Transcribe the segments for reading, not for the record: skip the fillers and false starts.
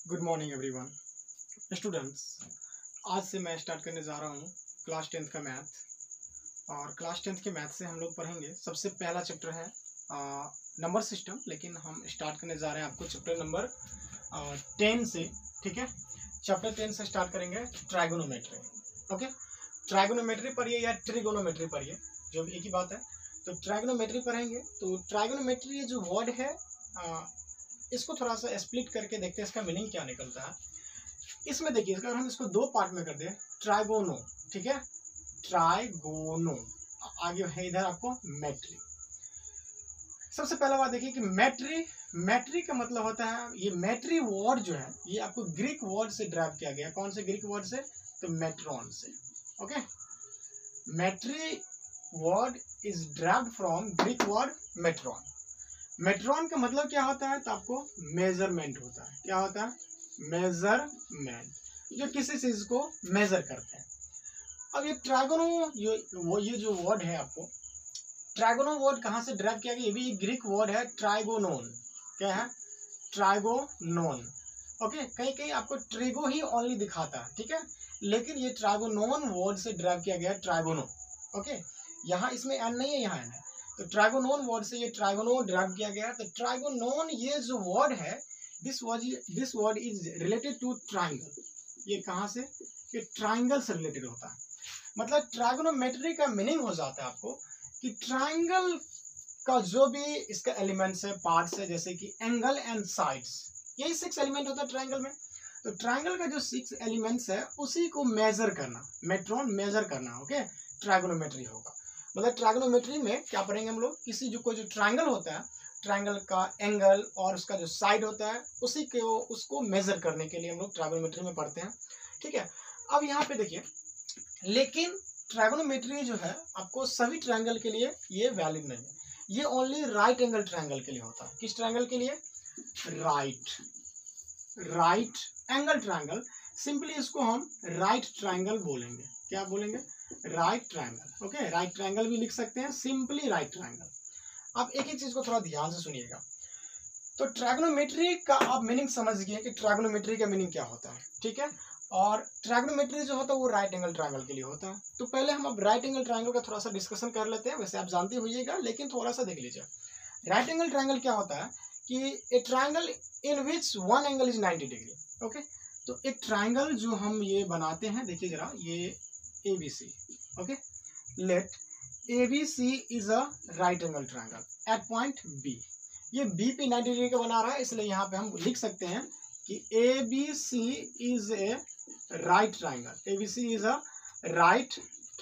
Good morning everyone students. आज से मैं स्टार्ट करने जा रहा हूँ क्लास 10th का मैथ। और क्लास 10th के मैथ से हम लोग पढ़ेंगे। सबसे पहला चैप्टर है नंबर सिस्टम, लेकिन हम स्टार्ट करने जा रहे हैं आपको चैप्टर नंबर 10 से। ठीक है, चैप्टर 10 से स्टार्ट करेंगे ट्राइगोनोमेट्री। ओके, ट्राइगोनोमेट्री पढ़िए या ट्रिगोनोमेट्री पढ़िए, जो भी एक ही बात है। तो ट्राइगोनोमेट्री पढ़ेंगे। तो ट्राइगोनोमेट्री ये जो वर्ड है इसको थोड़ा सा स्प्लिट करके देखते हैं इसका मीनिंग क्या निकलता है। इसमें देखिए, अगर हम इसको दो पार्ट में कर दें, ट्राइगोनो, ठीक है, ट्राइगोनो, आगे है इधर आपको मेट्री। सबसे पहला बात देखिए कि मेट्री का मतलब होता है, ये मेट्री वर्ड जो है ये आपको ग्रीक वर्ड से ड्राइव किया गया। कौन से ग्रीक वर्ड से? तो मेट्रॉन से। Okay, metry word is derived from Greek word metron. Metron का मतलब क्या होता है? तो आपको मेजरमेंट होता है। क्या होता है? मेजरमेंट, जो किसी चीज को मेजर करते हैं। अब ये ट्राइगोनो, ये जो वर्ड है, आपको ट्राइगोनो वर्ड कहाँ से ड्राइव किया गया? ये भी एक ग्रीक वर्ड है, ट्राइगोनोन। क्या है? ट्राइगोनोन। ओके, कहीं कहीं आपको ट्रिगो ही ओनली दिखाता है, ठीक है, लेकिन ये ट्राइगोनोन वर्ड से ड्राइव किया गया, ट्राइगोनो। ओके, यहाँ इसमें एन नहीं है, यहाँ एन है। तो ट्राइगोनोन वर्ड से ये ट्राइगोनो ड्राइव किया गया। तो ट्राइगोनोन ये जो वर्ड है, this word is related to triangle. ये कहाँ से? ये ट्राइंगल से रिलेटेड होता है। मतलब ट्राइगोनोमेट्री का मीनिंग हो जाता है आपको कि ट्राइंगल का जो भी इसका एलिमेंट्स है, पार्ट्स है, जैसे कि एंगल एंड साइड्स, यही 6 एलिमेंट होता है ट्राइंगल में। तो ट्राइंगल का जो 6 एलिमेंट्स है उसी को मेजर करना, मेट्रॉन मेजर करना। ओके, ट्राइगोनोमेट्री होगा। मतलब ट्राइगोनोमेट्री में क्या पढ़ेंगे हम लोग? किसी जो ट्राइंगल होता है, ट्राइंगल का एंगल और उसका जो साइड होता है उसी को उसको मेजर करने के लिए हम लोग ट्राइगोनोमेट्री में पढ़ते हैं। ठीक है, अब यहाँ पे देखिए, लेकिन ट्राइगोनोमेट्री जो है आपको सभी ट्राइंगल के लिए ये वैलिड नहीं है। ये ओनली राइट एंगल ट्राइंगल के लिए होता है। किस ट्राइंगल के लिए? Right angle triangle. सिंपली इसको हम राइट ट्राइंगल बोलेंगे। क्या बोलेंगे? Right triangle. Okay, right triangle भी लिख सकते हैं, सिंपली राइट ट्राइंगल। अब एक एक चीज को थोड़ा ध्यान से सुनिएगा। तो ट्राइगोनोमेट्री का आप मीनिंग समझ गए कि ट्राइगोनोमेट्री का मीनिंग क्या होता है, ठीक है। और ट्राइगोनोमेट्री जो होता है वो राइट एंगल ट्राइंगल के लिए होता है। तो पहले हम अब राइट एंगल ट्राइंगल का थोड़ा सा डिस्कशन कर लेते हैं। वैसे आप जानते होइएगा, लेकिन थोड़ा सा देख लीजिए। राइट एंगल ट्राइंगल क्या होता है कि a triangle in which one angle is 90 degree. Okay, तो एक ट्राइंगल जो हम ये बनाते हैं, देखिए जरा, ये ABC। Okay, let ABC is a right angle triangle at point B। ये B पे 90 डिग्री का बना रहा है, इसलिए यहाँ पे हम लिख सकते हैं कि ABC is a right triangle. ABC is a right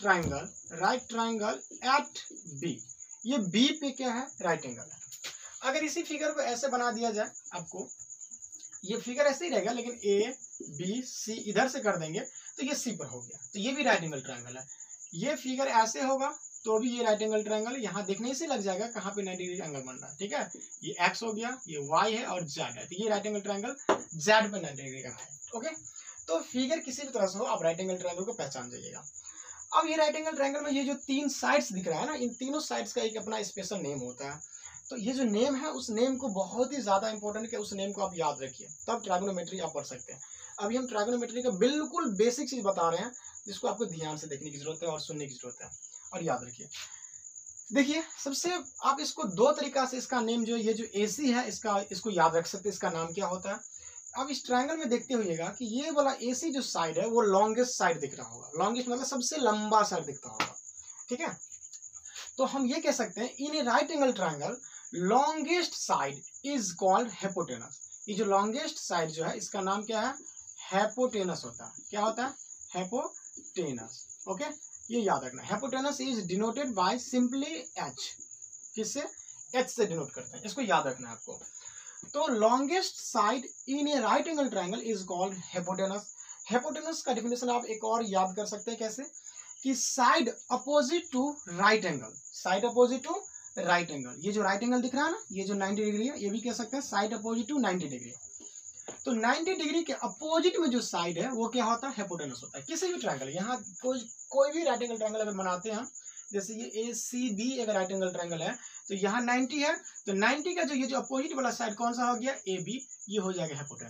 triangle at B। ये B पे क्या है? राइट एंगल है। अगर इसी फिगर को ऐसे बना दिया जाए, आपको ये फिगर ऐसे ही रहेगा, लेकिन ABC इधर से कर देंगे तो ये C पर हो गया, तो ये भी राइट एंगल ट्राइंगल है। ये फिगर ऐसे होगा तो भी ये राइट एंगल ट्राइंगल। यहाँ देखने से लग जाएगा कहाँ पे 90 डिग्री एंगल बन रहा है, ठीक है। ये X हो गया, ये Y है और Z है, तो ये राइट एंगल ट्राइंगल Z पे 90 डिग्री का है। ओके, तो फिगर किसी भी तरह से हो, आप राइट एंगल ट्राइंगल को पहचान जाइएगा। अब ये राइट एंगल ट्राइंगल में ये जो 3 साइड्स दिख रहा है ना, इन तीनों साइड्स का एक अपना स्पेशल नेम होता है। तो ये जो नेम है, उस नेम को बहुत ही ज्यादा इंपॉर्टेंट है, उस नेम को आप याद रखिए, तब ट्राइगोनोमेट्री आप पढ़ सकते हैं। अभी हम ट्राइगोनोमेट्री का बिल्कुल बेसिक चीज बता रहे हैं, जिसको आपको ध्यान से देखने की जरूरत है और सुनने की जरूरत है, और याद रखिए। देखिए, सबसे आप इसको दो तरीका से इसका नेम जो ये जो AC है, इसको याद रख सकते हैं, इसका नाम क्या होता है। अब इस ट्रायंगल में देखते हुइएगा कि ये वाला AC जो साइड है वो लॉन्गेस्ट साइड दिख रहा होगा। लॉन्गेस्ट मतलब सबसे लंबा साइड दिखता होगा, ठीक है। तो हम ये कह सकते हैं, in a right angle triangle longest side is called hypotenuse. ये जो लॉन्गेस्ट साइड जो है, इसका नाम क्या है? हेपोटेनस होता है। क्या होता है? हेपोटेनस। ओके, ये याद रखना। Hypotenuse is denoted by simply H। किससे? H से डिनोट करते हैं, इसको याद रखना है आपको। तो longest side in a right angle triangle is called hypotenuse. Hypotenuse का डेफिनेशन आप एक और याद कर सकते हैं, कैसे? कि side opposite to right angle. Side opposite to right angle, ये जो राइट एंगल दिख रहा है ना, ये जो 90 डिग्री है, ये भी कह सकते हैं साइड अपोजिट टू 90 डिग्री। तो 90 डिग्री के अपोजिट में जो साइड है वो क्या होता है? हेपोटेनस होता है। किसी भी ट्रायंगल, यहाँ कोई भी राइट एंगल ट्रायंगल अगर बनाते हैं, जैसे ये ACB एक राइट एंगल ट्रायंगल है, तो यहाँ 90 है, तो 90 का जो ये जो अपोजिट वाला साइड कौन सा हो गया? AB, ये हो जाएगा हेपोटेनस।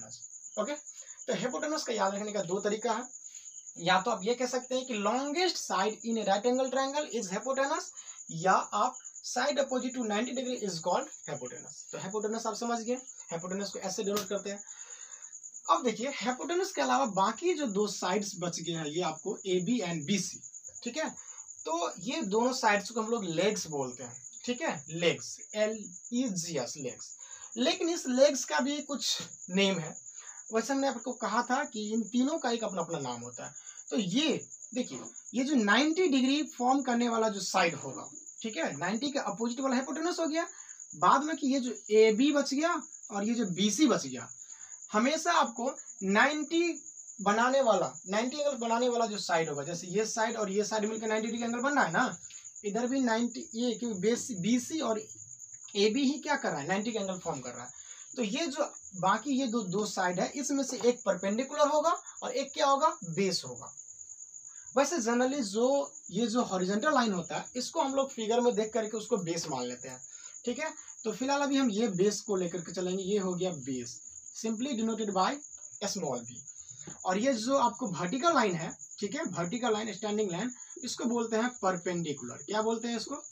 ओके, तो हाइपोटेनस का याद रखने का दो तरीका है, या तो आप ये कह सकते हैं कि longest side in a right angle triangle is hypotenuse, या आप side opposite to 90 degree is called hypotenuse. तो हाइपोटेनस आप समझ गए, हाइपोटेनस को ऐसे डिनोट करते हैं। अब देखिए हाइपोटेनस के अलावा बाकी जो दो साइड्स बच गए हैं ये आपको A B and B C, ठीक है, तो ये दोनों साइड्स को हम लोग लेग्स बोलते हैं, ठीक है, लेग्स, LEGS लेग्स। लेकिन इस लेग्स का भी कुछ नेम है, वैसे हमने आपको कहा था कि इन तीनों का एक अपना अपना नाम होता है। तो ये देखिए, ये जो 90 डिग्री फॉर्म करने वाला जो साइड होगा, ठीक है, 90 के अपोजिट वाला हाइपोटेनस हो गया, बाद में कि ये जो AB बच गया और ये जो BC बच गया, हमेशा आपको 90 बनाने वाला, 90 एंगल बनाने वाला जो साइड होगा, जैसे ये साइड और ये साइड मिलकर 90 डिग्री एंगल बन रहा है ना, इधर भी 90, ये क्योंकि BC और AB ही क्या कर रहा है, 90 का एंगल फॉर्म कर रहा है। तो ये जो बाकी ये दो साइड है, इसमें से एक परपेंडिकुलर होगा और एक क्या होगा, बेस होगा। वैसे जनरली ये जो हॉरिजॉन्टल लाइन होता है, इसको हम लोग फिगर में देख करके उसको बेस मान लेते हैं, ठीक है। तो फिलहाल अभी हम ये बेस को लेकर के चलेंगे, ये हो गया base, simply denoted by small b। और ये जो आपको वर्टिकल लाइन है, ठीक है, वर्टिकल लाइन, स्टैंडिंग लाइन, इसको बोलते हैं परपेंडिकुलर। क्या बोलते हैं इसको,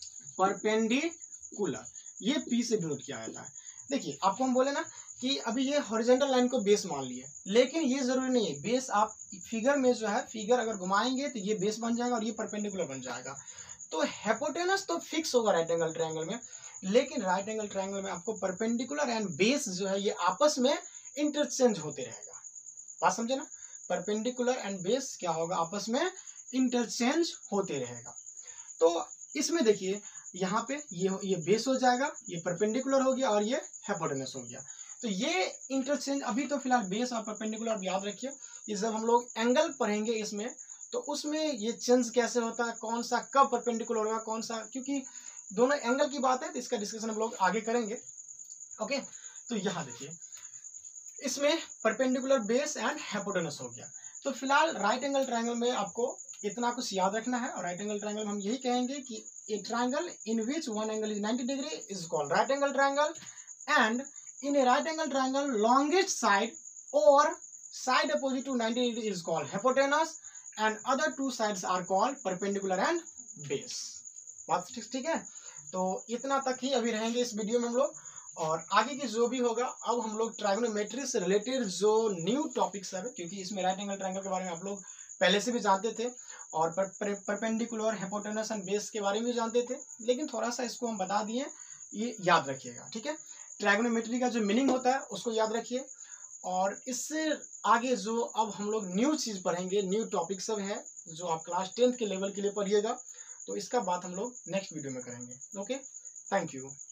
परपेंडिकुलर। ये P से डिनोट किया जाता है। देखिए आपको हम बोले ना कि अभी ये हॉरिजॉन्टल लाइन को बेस मान लिए, लेकिन ये जरूरी नहीं है, बेस आप फिगर में जो है, फिगर अगर घुमाएंगे तो ये बेस बन जाएगा और ये परपेंडिकुलर बन जाएगा। तो हाइपोटेनस तो फिक्स होगा राइट एंगल ट्रायंगल में, लेकिन राइट एंगल ट्रायंगल में आपको परपेंडिकुलर एंड बेस जो है ये आपस में इंटरचेंज होते रहेगा। बात समझे ना, परपेंडिकुलर एंड बेस क्या होगा, आपस में इंटरचेंज होते रहेगा। तो इसमें देखिए यहाँ पे ये बेस हो जाएगा, ये परपेंडिकुलर हो गया और ये हाइपोटेनस हो गया। तो ये इंटरचेंज, अभी तो फिलहाल बेस और परपेंडिकुलर आप याद रखिए, ये जब हम लोग एंगल पढ़ेंगे इसमें, तो उसमें ये चेंज कैसे होता है, कौन सा कब परपेंडिकुलर होगा, कौन सा, क्योंकि दोनों एंगल की बात है तो इसका डिस्कशन हम लोग आगे करेंगे। ओके, तो यहाँ देखिए इसमें परपेंडिकुलर बेस एंड हाइपोटेनस हो गया। तो फिलहाल राइट एंगल ट्रायंगल में आपको इतना कुछ याद रखना है, और राइट एंगल ट्रायंगल में हम यही कहेंगे कि a triangle in which one angle is 90 degree is called right angle triangle, and in a right angle triangle longest side or side opposite to 90 degree is called hypotenuse and other two sides are called perpendicular and base। बात ठीक है, तो इतना तक ही अभी रहेंगे इस video में हम लोग, और आगे की जो भी होगा अब हम लोग ट्रायगोनोमेट्री से रिलेटेड जो न्यू टॉपिक्स है, क्योंकि इसमें राइट एंगल ट्रायंगल के बारे में आप लोग पहले से भी जानते थे और परपेंडिकुलर, हाइपोटेनस एंड बेस के बारे में भी जानते थे, लेकिन थोड़ा सा इसको हम बता दिए, ये याद रखिएगा, ठीक है। ट्रायगोनोमेट्री का जो मीनिंग होता है उसको याद रखिए, और इससे आगे जो अब हम लोग न्यू चीज़ पढ़ेंगे, न्यू टॉपिक सब है जो आप क्लास 10th के लेवल के लिए पढ़िएगा, तो इसका बात हम लोग नेक्स्ट वीडियो में करेंगे। Okay, thank you.